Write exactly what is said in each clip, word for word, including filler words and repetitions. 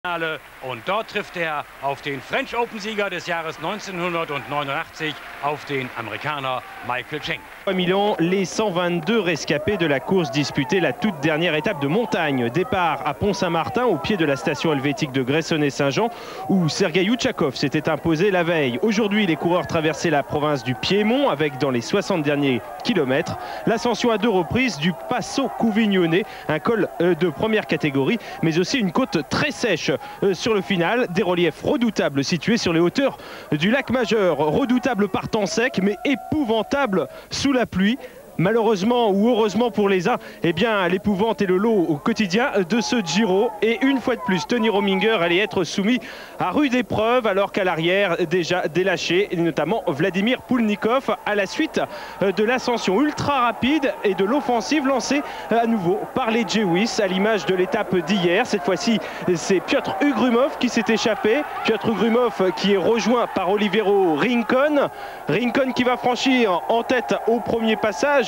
Und dort trifft er auf den French Open-Sieger des Jahres neunzehnhundertneunundachtzig, auf den Amerikaner Michael Cheng. À Milan, les cent vingt-deux rescapés de la course disputaient la toute dernière étape de montagne. Départ à Pont-Saint-Martin, au pied de la station helvétique de Gressoney-Saint-Jean, où Sergueï Outchakov s'était imposé la veille. Aujourd'hui, les coureurs traversaient la province du Piémont, avec dans les soixante derniers kilomètres l'ascension à deux reprises du Passo Cuvignone, un col de première catégorie, mais aussi une côte très sèche sur le final. Des reliefs redoutables situés sur les hauteurs du lac Majeur. Redoutables par temps sec, mais épouvantables sous la pluie. Malheureusement ou heureusement pour les uns, eh bien l'épouvante est le lot au quotidien de ce Giro. Et une fois de plus, Tony Rominger allait être soumis à rude épreuve, alors qu'à l'arrière, déjà délâché, et notamment Vladimir Poulnikov, à la suite de l'ascension ultra rapide et de l'offensive lancée à nouveau par les Jewish, à l'image de l'étape d'hier. Cette fois-ci, c'est Piotr Ugrumov qui s'est échappé. Piotr Ugrumov qui est rejoint par Olivero Rincon. Rincon qui va franchir en tête au premier passage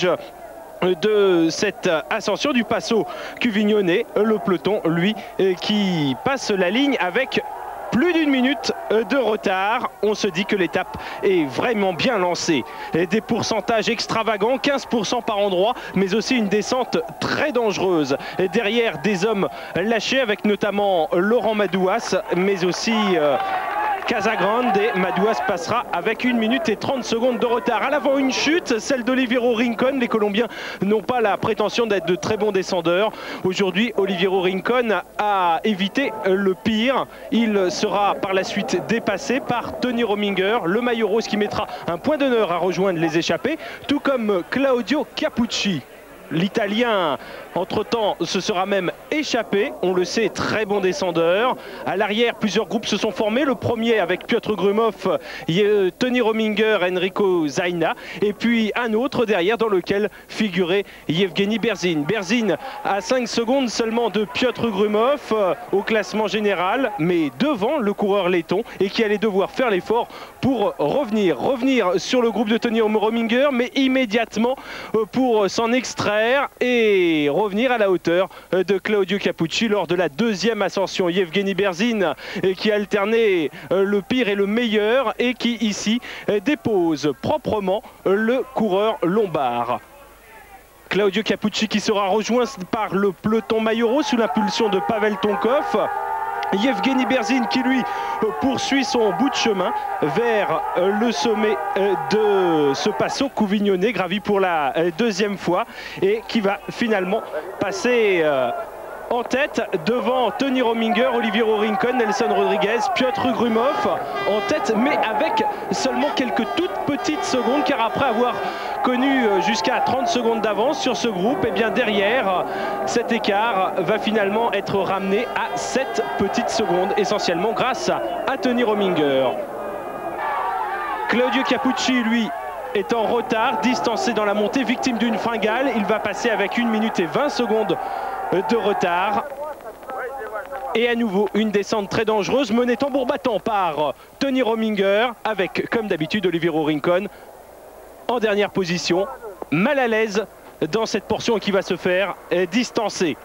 de cette ascension du Passo Cuvignone. Le peloton, lui, qui passe la ligne avec plus d'une minute de retard. On se dit que l'étape est vraiment bien lancée. Des pourcentages extravagants, quinze pour cent par endroit, mais aussi une descente très dangereuse. Derrière, des hommes lâchés, avec notamment Laurent Madouas, mais aussi euh, Casagrande. Et Madouas passera avec une minute et trente secondes de retard. À l'avant, une chute, celle d'Olivero Rincon. Les Colombiens n'ont pas la prétention d'être de très bons descendeurs. Aujourd'hui, Olivero Rincon a évité le pire. Il sera par la suite dépassé par Tony Rominger, le maillot rose, qui mettra un point d'honneur à rejoindre les échappés, tout comme Claudio Capucci. L'Italien, entre-temps, se sera même échappé. On le sait, très bon descendeur. À l'arrière, plusieurs groupes se sont formés. Le premier avec Piotr Ugrumov, Tony Rominger, Enrico Zaina. Et puis un autre derrière dans lequel figurait Yevgeny Berzin. Berzin à cinq secondes seulement de Piotr Ugrumov au classement général, mais devant le coureur letton, et qui allait devoir faire l'effort pour revenir. Revenir sur le groupe de Tony Rominger, mais immédiatement pour s'en extraire et revenir à la hauteur de Claudio Capucci lors de la deuxième ascension. Yevgeny Berzin qui alternait le pire et le meilleur, et qui ici dépose proprement le coureur lombard. Claudio Capucci qui sera rejoint par le peloton maillot sous l'impulsion de Pavel Tonkov. Yevgeny Berzin qui lui poursuit son bout de chemin vers le sommet de ce Passo Cuvignone, gravi pour la deuxième fois, et qui va finalement passer en tête devant Tony Rominger, Olivero Rincon, Nelson Rodriguez, Piotr Ugrumov en tête, mais avec seulement quelques toutes petites secondes, car après avoir connu jusqu'à trente secondes d'avance sur ce groupe, et bien derrière, cet écart va finalement être ramené à sept petites secondes, essentiellement grâce à Tony Rominger. Claudio Capucci, lui, est en retard, distancé dans la montée, victime d'une fringale. Il va passer avec une minute et vingt secondes de retard. Et à nouveau une descente très dangereuse, menée tambour battant par Tony Rominger, avec comme d'habitude Olivero Rincon en dernière position, mal à l'aise dans cette portion qui va se faire distancer.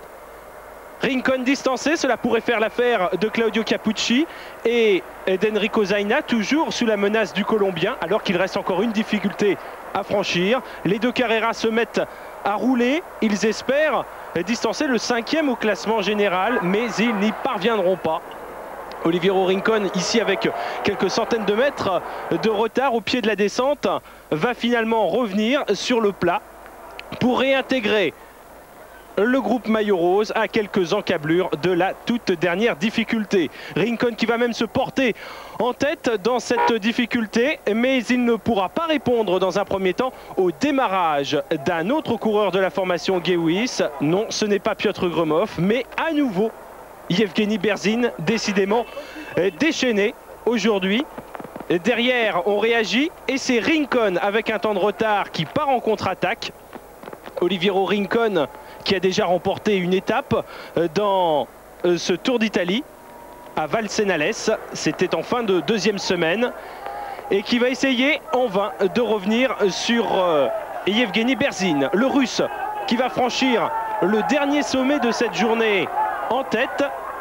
Rincon distancé, cela pourrait faire l'affaire de Claudio Capucci et d'Enrico Zaina, toujours sous la menace du Colombien, alors qu'il reste encore une difficulté à franchir. Les deux Carreras se mettent à rouler. Ils espèrent distancer le cinquième au classement général, mais ils n'y parviendront pas. Olivero Rincon, ici avec quelques centaines de mètres de retard au pied de la descente, va finalement revenir sur le plat pour réintégrer le groupe maillot rose à quelques encablures de la toute dernière difficulté. Rincon qui va même se porter en tête dans cette difficulté, mais il ne pourra pas répondre dans un premier temps au démarrage d'un autre coureur de la formation Jewish. Non, ce n'est pas Piotr Ugrumov, mais à nouveau Yevgeny Berzin, décidément déchaîné aujourd'hui. Derrière, on réagit, et c'est Rincon avec un temps de retard qui part en contre-attaque. Olivero Rincon qui a déjà remporté une étape dans ce Tour d'Italie à Valsenales, c'était en fin de deuxième semaine, et qui va essayer en vain de revenir sur Yevgeny Berzin, le Russe, qui va franchir le dernier sommet de cette journée en tête.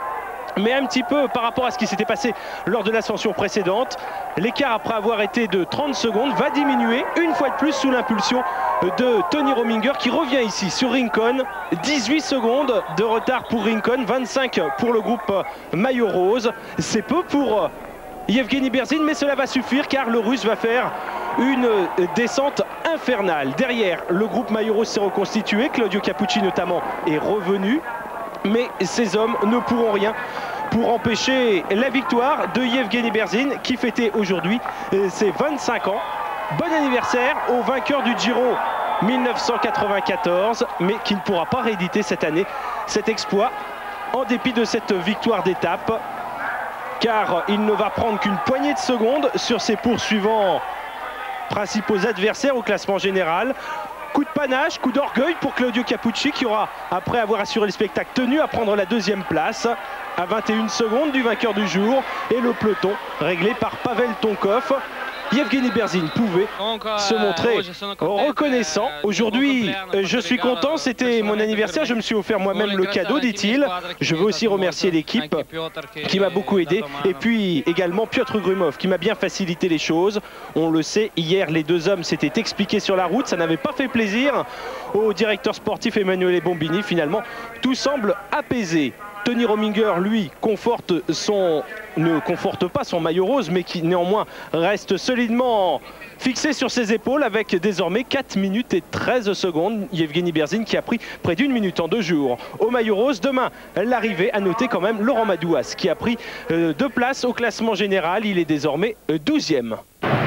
mais un petit peu par rapport à ce qui s'était passé lors de l'ascension précédente. L'écart après avoir été de trente secondes va diminuer une fois de plus sous l'impulsion de Tony Rominger qui revient ici sur Rincon. dix-huit secondes de retard pour Rincon, vingt-cinq pour le groupe maillot rose. C'est peu pour Yevgeny Berzin, mais cela va suffire car le Russe va faire une descente infernale. Derrière, le groupe maillot rose s'est reconstitué, Claudio Capucci notamment est revenu, mais ces hommes ne pourront rien pour empêcher la victoire de Yevgeny Berzin qui fêtait aujourd'hui ses vingt-cinq ans. Bon anniversaire au vainqueur du Giro mille neuf cent quatre-vingt-quatorze, mais qui ne pourra pas rééditer cette année cet exploit en dépit de cette victoire d'étape, car il ne va prendre qu'une poignée de secondes sur ses poursuivants principaux adversaires au classement général. Coup de panache, coup d'orgueil pour Claudio Capucci qui aura, après avoir assuré le spectacle, tenu à prendre la deuxième place à vingt et une secondes du vainqueur du jour, et le peloton réglé par Pavel Tonkov. Yevgeny Berzin pouvait se montrer reconnaissant. Aujourd'hui, je suis content, c'était mon anniversaire, je me suis offert moi-même le cadeau, dit-il. Je veux aussi remercier l'équipe qui m'a beaucoup aidé. Et puis également Piotr Grumov qui m'a bien facilité les choses. On le sait, hier les deux hommes s'étaient expliqués sur la route, ça n'avait pas fait plaisir au directeur sportif Emanuele Bombini. Finalement, tout semble apaisé. Tony Rominger, lui, conforte son, ne conforte pas son maillot rose, mais qui néanmoins reste solidement fixé sur ses épaules avec désormais quatre minutes et treize secondes. Yevgeny Berzin qui a pris près d'une minute en deux jours au maillot rose. Demain, l'arrivée, à noter quand même Laurent Madouas qui a pris euh, deux places au classement général. Il est désormais douzième.